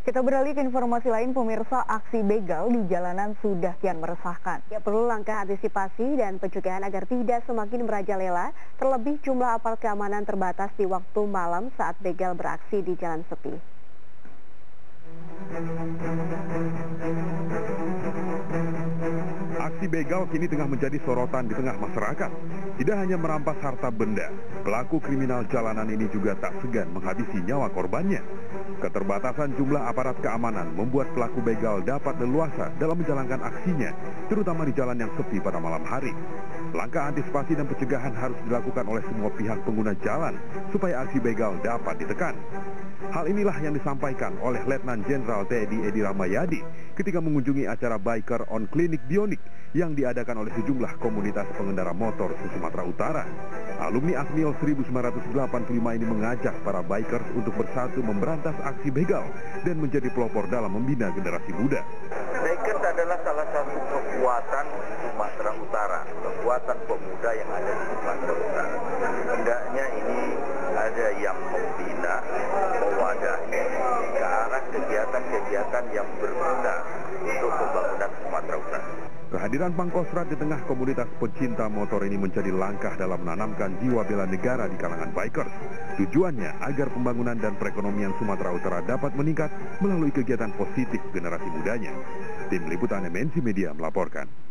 Kita beralih ke informasi lain, pemirsa. Aksi begal di jalanan sudah kian meresahkan. Ya, perlu langkah antisipasi dan pencegahan agar tidak semakin merajalela, terlebih jumlah aparat keamanan terbatas di waktu malam saat begal beraksi di jalan sepi. Aksi begal kini tengah menjadi sorotan di tengah masyarakat. Tidak hanya merampas harta benda, pelaku kriminal jalanan ini juga tak segan menghabisi nyawa korbannya. Keterbatasan jumlah aparat keamanan membuat pelaku begal dapat leluasa dalam menjalankan aksinya, terutama di jalan yang sepi pada malam hari. Langkah antisipasi dan pencegahan harus dilakukan oleh semua pihak pengguna jalan supaya aksi begal dapat ditekan. Hal inilah yang disampaikan oleh Letnan Jenderal TNI Edi Rahmayadi ketika mengunjungi acara Biker on Klinik Bionik yang diadakan oleh sejumlah komunitas pengendara motor se-Sumatera Utara. Alumni Asmil 1985 ini mengajak para bikers untuk bersatu memberantas aksi begal dan menjadi pelopor dalam membina generasi muda. Bikers adalah salah satu kekuatan Sumatera Utara, kekuatan pemuda yang ada di Sumatera Utara. Hendaknya ini ada yang membina, mewadahi ke arah kegiatan-kegiatan yang berguna untuk pembangunan Sumatera Utara. Kehadiran Pangkostrat di tengah komunitas pecinta motor ini menjadi langkah dalam menanamkan jiwa bela negara di kalangan bikers. Tujuannya agar pembangunan dan perekonomian Sumatera Utara dapat meningkat melalui kegiatan positif generasi mudanya. Tim Liputan MNC Media melaporkan.